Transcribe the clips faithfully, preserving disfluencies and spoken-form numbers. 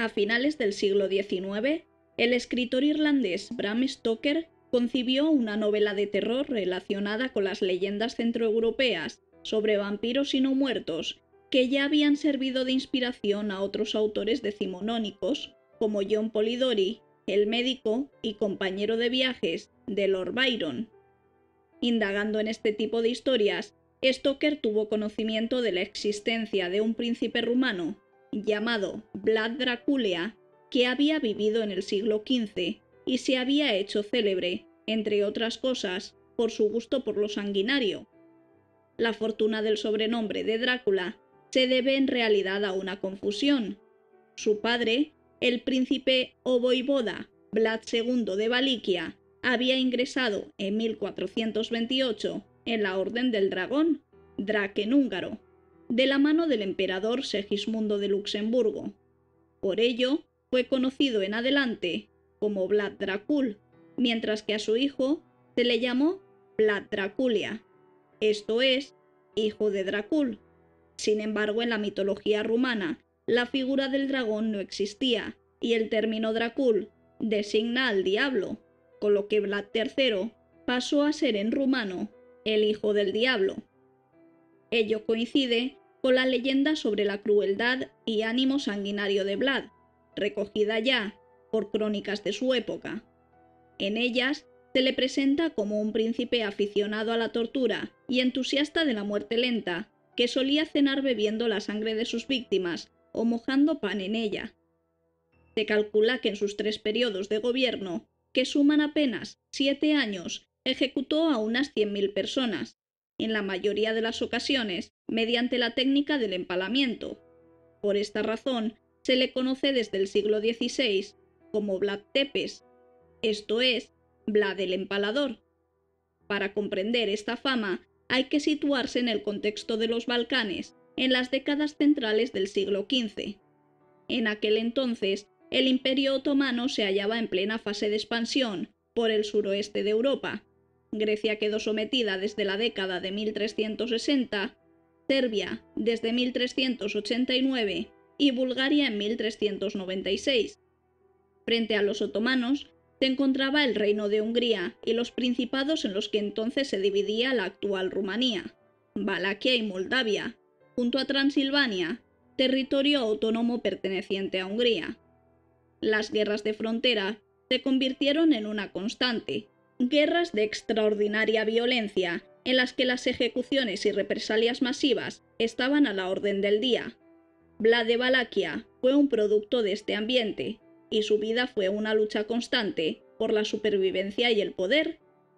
A finales del siglo diecinueve, el escritor irlandés Bram Stoker concibió una novela de terror relacionada con las leyendas centroeuropeas sobre vampiros y no muertos, que ya habían servido de inspiración a otros autores decimonónicos, como John Polidori, el médico y compañero de viajes de Lord Byron. Indagando en este tipo de historias, Stoker tuvo conocimiento de la existencia de un príncipe rumano llamado Vlad Dracula, que había vivido en el siglo quince y se había hecho célebre, entre otras cosas, por su gusto por lo sanguinario. La fortuna del sobrenombre de Drácula se debe en realidad a una confusión. Su padre, el príncipe o voivoda Vlad segundo de Valaquia, había ingresado en mil cuatrocientos veintiocho en la Orden del Dragón, Draken húngaro, de la mano del emperador Segismundo de Luxemburgo. Por ello, fue conocido en adelante como Vlad Dracul, mientras que a su hijo se le llamó Vlad Draculia, esto es, hijo de Dracul. Sin embargo, en la mitología rumana, la figura del dragón no existía, y el término Dracul designa al diablo, con lo que Vlad tercero pasó a ser en rumano el hijo del diablo. Ello coincide con la leyenda sobre la crueldad y ánimo sanguinario de Vlad, recogida ya por crónicas de su época. En ellas se le presenta como un príncipe aficionado a la tortura y entusiasta de la muerte lenta, que solía cenar bebiendo la sangre de sus víctimas o mojando pan en ella. Se calcula que en sus tres periodos de gobierno, que suman apenas siete años, ejecutó a unas cien mil personas, en la mayoría de las ocasiones mediante la técnica del empalamiento. Por esta razón, se le conoce desde el siglo dieciséis como Vlad Tepes, esto es, Vlad el Empalador. Para comprender esta fama, hay que situarse en el contexto de los Balcanes, en las décadas centrales del siglo quince. En aquel entonces, el Imperio Otomano se hallaba en plena fase de expansión por el suroeste de Europa. Grecia quedó sometida desde la década de mil trescientos sesenta, Serbia desde mil trescientos ochenta y nueve y Bulgaria en mil trescientos noventa y seis. Frente a los otomanos se encontraba el Reino de Hungría y los principados en los que entonces se dividía la actual Rumanía, Valaquia y Moldavia, junto a Transilvania, territorio autónomo perteneciente a Hungría. Las guerras de frontera se convirtieron en una constante, guerras de extraordinaria violencia, en las que las ejecuciones y represalias masivas estaban a la orden del día. Vlad de Valaquia fue un producto de este ambiente, y su vida fue una lucha constante por la supervivencia y el poder.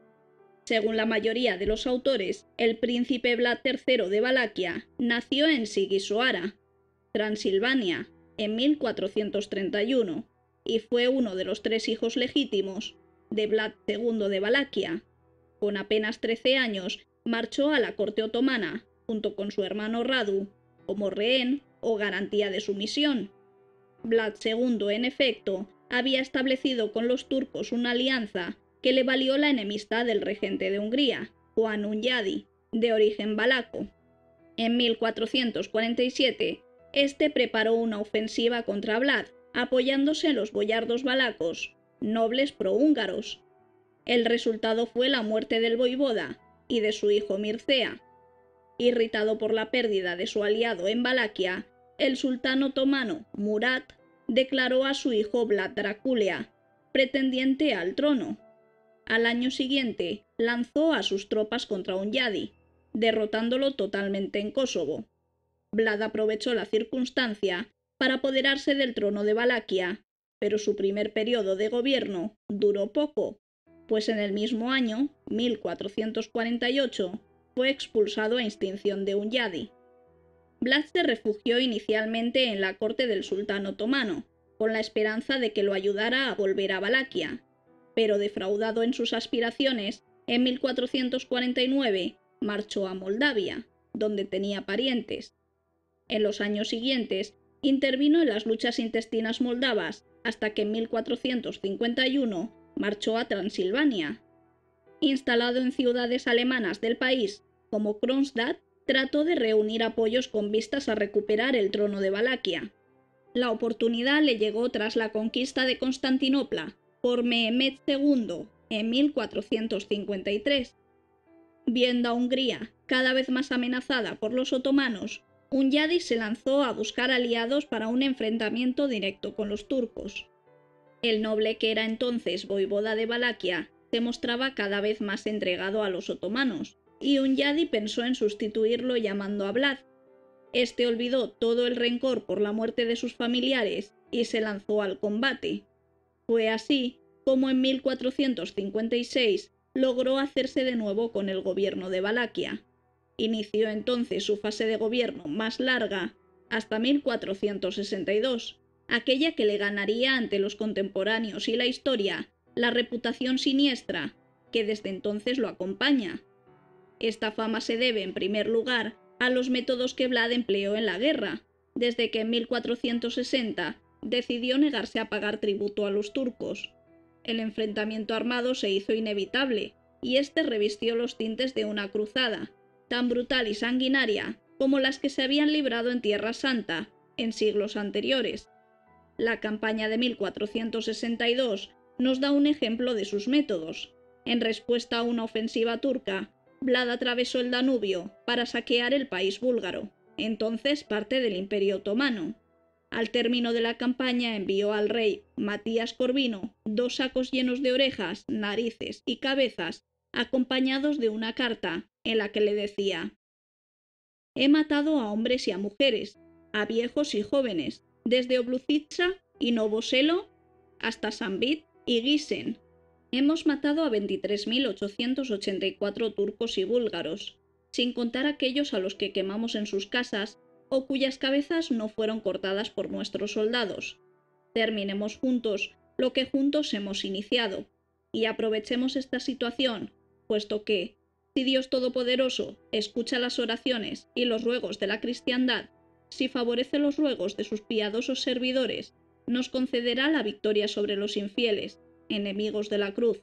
Según la mayoría de los autores, el príncipe Vlad tercero de Valaquia nació en Sigisoara, Transilvania, en mil cuatrocientos treinta y uno, y fue uno de los tres hijos legítimos de Vlad segundo de Valaquia. Con apenas trece años, marchó a la corte otomana, junto con su hermano Radu, como rehén o garantía de su misión. Vlad segundo, en efecto, había establecido con los turcos una alianza que le valió la enemistad del regente de Hungría, Juan Hunyadi, de origen valaco. En mil cuatrocientos cuarenta y siete, este preparó una ofensiva contra Vlad, apoyándose en los boyardos valacos, nobles prohúngaros. El resultado fue la muerte del voivoda y de su hijo Mircea. Irritado por la pérdida de su aliado en Valaquia, el sultán otomano Murat declaró a su hijo Vlad Draculia pretendiente al trono. Al año siguiente lanzó a sus tropas contra Hunyadi, derrotándolo totalmente en Kosovo. Vlad aprovechó la circunstancia para apoderarse del trono de Valaquia, pero su primer periodo de gobierno duró poco, pues en el mismo año, mil cuatrocientos cuarenta y ocho, fue expulsado a extinción de Hunyadi. Vlad se refugió inicialmente en la corte del sultán otomano, con la esperanza de que lo ayudara a volver a Valaquia, pero defraudado en sus aspiraciones, en mil cuatrocientos cuarenta y nueve marchó a Moldavia, donde tenía parientes. En los años siguientes, intervino en las luchas intestinas moldavas, hasta que en mil cuatrocientos cincuenta y uno marchó a Transilvania. Instalado en ciudades alemanas del país, como Kronstadt, trató de reunir apoyos con vistas a recuperar el trono de Valaquia. La oportunidad le llegó tras la conquista de Constantinopla por Mehmed segundo en mil cuatrocientos cincuenta y tres. Viendo a Hungría cada vez más amenazada por los otomanos, Hunyadi se lanzó a buscar aliados para un enfrentamiento directo con los turcos. El noble que era entonces voivoda de Valaquia se mostraba cada vez más entregado a los otomanos, y Hunyadi pensó en sustituirlo llamando a Vlad. Este olvidó todo el rencor por la muerte de sus familiares y se lanzó al combate. Fue así como en mil cuatrocientos cincuenta y seis logró hacerse de nuevo con el gobierno de Valaquia. Inició entonces su fase de gobierno más larga hasta mil cuatrocientos sesenta y dos, aquella que le ganaría ante los contemporáneos y la historia la reputación siniestra que desde entonces lo acompaña. Esta fama se debe, en primer lugar, a los métodos que Vlad empleó en la guerra, desde que en mil cuatrocientos sesenta decidió negarse a pagar tributo a los turcos. El enfrentamiento armado se hizo inevitable, y este revistió los tintes de una cruzada, tan brutal y sanguinaria como las que se habían librado en Tierra Santa en siglos anteriores. La campaña de mil cuatrocientos sesenta y dos nos da un ejemplo de sus métodos. En respuesta a una ofensiva turca, Vlad atravesó el Danubio para saquear el país búlgaro, entonces parte del Imperio Otomano. Al término de la campaña envió al rey Matías Corvino dos sacos llenos de orejas, narices y cabezas, acompañados de una carta en la que le decía: «He matado a hombres y a mujeres, a viejos y jóvenes, desde Obluzitsa y Novoselo hasta Sambit y Gisen. Hemos matado a veintitrés mil ochocientos ochenta y cuatro turcos y búlgaros, sin contar aquellos a los que quemamos en sus casas o cuyas cabezas no fueron cortadas por nuestros soldados. Terminemos juntos lo que juntos hemos iniciado, y aprovechemos esta situación, puesto que, si Dios Todopoderoso escucha las oraciones y los ruegos de la cristiandad, si favorece los ruegos de sus piadosos servidores, nos concederá la victoria sobre los infieles, enemigos de la cruz».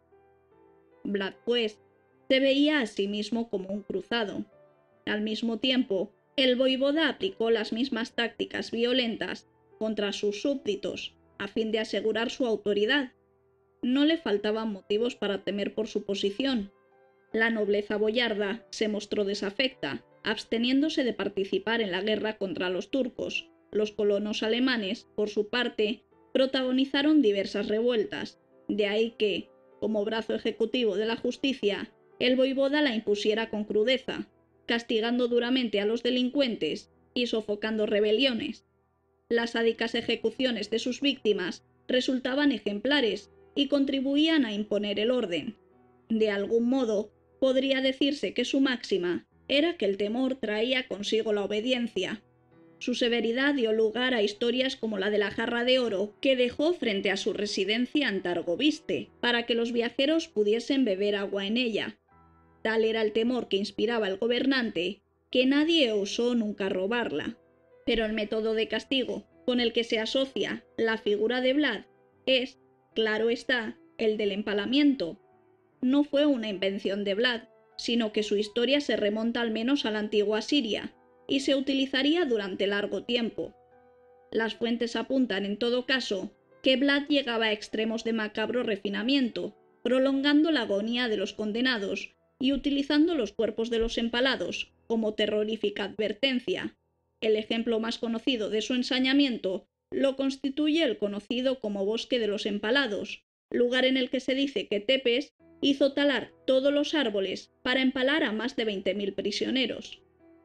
Vlad, pues, se veía a sí mismo como un cruzado. Al mismo tiempo, el voivoda aplicó las mismas tácticas violentas contra sus súbditos, a fin de asegurar su autoridad. No le faltaban motivos para temer por su posición. La nobleza boyarda se mostró desafecta, absteniéndose de participar en la guerra contra los turcos. Los colonos alemanes, por su parte, protagonizaron diversas revueltas, de ahí que, como brazo ejecutivo de la justicia, el voivoda la impusiera con crudeza, castigando duramente a los delincuentes y sofocando rebeliones. Las sádicas ejecuciones de sus víctimas resultaban ejemplares y contribuían a imponer el orden. De algún modo, podría decirse que su máxima era que el temor traía consigo la obediencia. Su severidad dio lugar a historias como la de la jarra de oro que dejó frente a su residencia en Targoviste, para que los viajeros pudiesen beber agua en ella. Tal era el temor que inspiraba el gobernante, que nadie osó nunca robarla. Pero el método de castigo con el que se asocia la figura de Vlad es, claro está, el del empalamiento. No fue una invención de Vlad, sino que su historia se remonta al menos a la antigua Siria, y se utilizaría durante largo tiempo. Las fuentes apuntan, en todo caso, que Vlad llegaba a extremos de macabro refinamiento, prolongando la agonía de los condenados y utilizando los cuerpos de los empalados como terrorífica advertencia. El ejemplo más conocido de su ensañamiento lo constituye el conocido como Bosque de los Empalados, lugar en el que se dice que Tepes hizo talar todos los árboles para empalar a más de veinte mil prisioneros.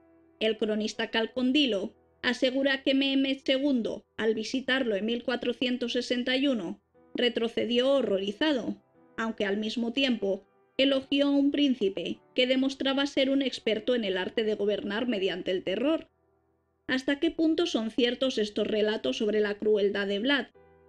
El cronista Calcondilo asegura que Mehmed segundo, al visitarlo en mil cuatrocientos sesenta y uno, retrocedió horrorizado, aunque al mismo tiempo elogió a un príncipe que demostraba ser un experto en el arte de gobernar mediante el terror. ¿Hasta qué punto son ciertos estos relatos sobre la crueldad de Vlad?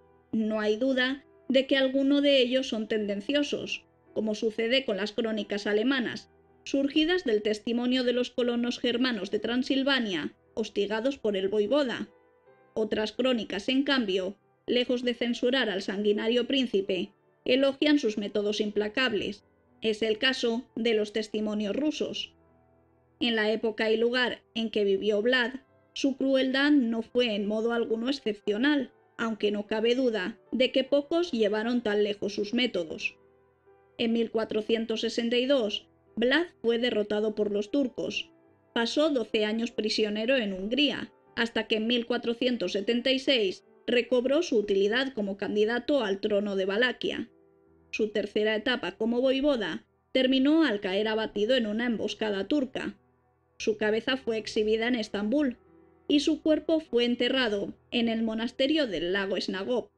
No hay duda de que algunos de ellos son tendenciosos, como sucede con las crónicas alemanas, surgidas del testimonio de los colonos germanos de Transilvania, hostigados por el voivoda. Otras crónicas, en cambio, lejos de censurar al sanguinario príncipe, elogian sus métodos implacables. Es el caso de los testimonios rusos. En la época y lugar en que vivió Vlad, Su crueldad no fue en modo alguno excepcional, aunque no cabe duda de que pocos llevaron tan lejos sus métodos. En mil cuatrocientos sesenta y dos, Vlad fue derrotado por los turcos. Pasó doce años prisionero en Hungría, hasta que en mil cuatrocientos setenta y seis recobró su utilidad como candidato al trono de Valaquia. Su tercera etapa como voivoda terminó al caer abatido en una emboscada turca. Su cabeza fue exhibida en Estambul y su cuerpo fue enterrado en el monasterio del lago Snagov.